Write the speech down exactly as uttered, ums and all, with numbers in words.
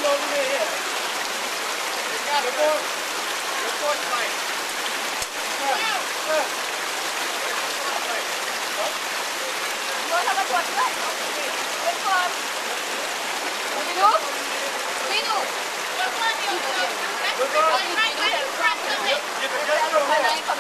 over there, yeah. Good boy. Good boy, Mike. Go have a shot, right? Good boy. Minu? Minu? Good boy. Good boy. Right, right, right.